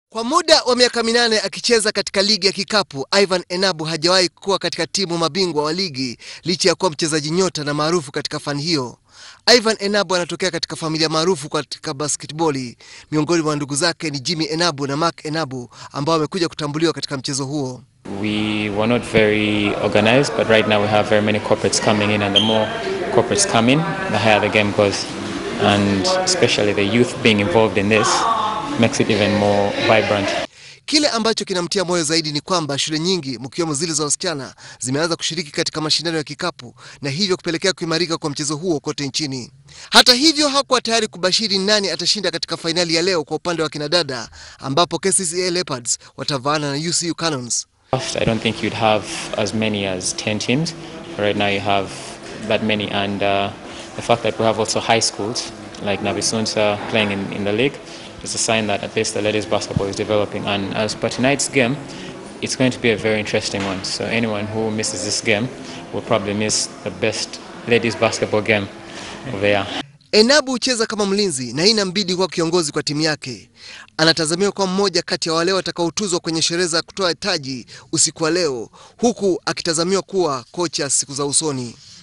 Kwa muda wa miaka 8 akicheza katika ligi ya kikapu, Ivan Enabu hajawahi kuwa katika timu mabingwa wa ligi licha ya kuwa mchezaji nyota na maarufu katika fani hiyo. Ivan Enabu anatokea katika familia maarufu katika basketball. Miongoni mwa ndugu zake ni Jimmy Enabu na Mark Enabu ambao wamekuja kutambuliwa katika mchezo huo. We were not very organized, but right now we have very many corporates coming in, and the more corporates come in, the higher the game goes. And especially the youth being involved in this makes it even more vibrant. Kile ambacho kinamtia moyo zaidi ni kwamba shule nyingi mkiwemo zile za wasichana zimeanza kushiriki katika mashindano ya kikapu na hivyo kupelekea kuimarika kwa mchezo huo kote nchini. Hata hivyo hakuwa tayari kubashiri nani atashinda katika finali ya leo kwa upande wa kinadada ambapo KCCA Leopards watavaana na UCU Cannons. I don't think you'd have as many as 10 teams. Right now you have that many, and the fact that we have also high schools like Nabisunsa playing in the league is a sign that at least the ladies basketball is developing. And as per tonight's game, it's going to be a very interesting one. So anyone who misses this game will probably miss the best ladies basketball game of the year. Enabu hucheza kama mlinzi na inambidi kuwa kiongozi kwa timu yake. Anatazamiwa kwa mmoja kati ya wale watakaotuzwa kwenye sherehe za kutoa taji usiku wa leo, huku akitazamiwa kuwa kocha siku za usoni.